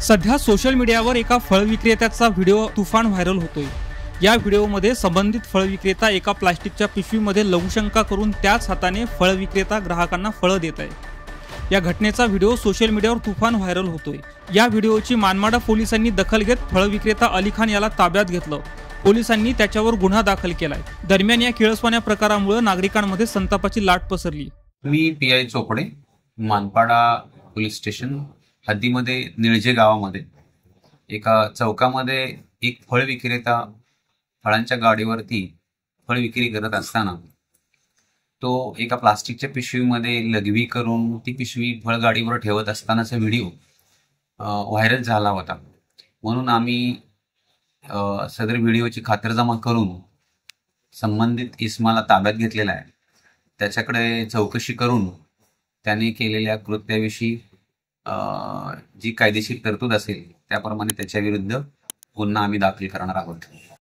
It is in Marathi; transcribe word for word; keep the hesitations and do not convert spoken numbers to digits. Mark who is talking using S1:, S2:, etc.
S1: सध्या सोशल मीडियावर एका फळ विक्रेत्याचा व्हिडिओ तुफान व्हायरल होतोय। या व्हिडिओमध्ये संबंधित फळ विक्रेता एका प्लास्टिकच्या पिशवीमध्ये लघुशंका करून त्याच हाताने फळ विक्रेता ग्राहकांना फळं देत आहे। या घटनेचा व्हिडिओ सोशल मीडियावर तुफान व्हायरल होतोय। या व्हिडिओची मानमाडा पोलिसांनी दखल घेत फळ विक्रेता अली खान याला ताब्यात घेतलं। पोलिसांनी त्याच्यावर गुन्हा दाखल केलाय। दरम्यान या किळसवाण्या प्रकारामुळे नागरिकांमध्ये संतापाची लाट पसरली।
S2: मी P I Chopde, Manpada police station हद्दीमध्ये निळजे गावामध्ये एका चौकामध्ये एक फळ विक्रेता फळांच्या गाडीवरती फळ विक्री करत असताना तो एका प्लास्टिकच्या पिशवीमध्ये लघवी करून ती पिशवी फळ गाडीवर ठेवत असतानाचा व्हिडिओ व्हायरल झाला होता। म्हणून आम्ही सदर व्हिडिओची खातरजमा करून संबंधित इस्माला ताब्यात घेतलेला आहे। त्याच्याकडे चौकशी करून त्याने केलेल्या कृत्याविषयी जी कायदेशीर तरतूद असेल त्याप्रमाणे त्याच्या विरुद्ध गुन्हा आम्ही दाखल करणार आहोत।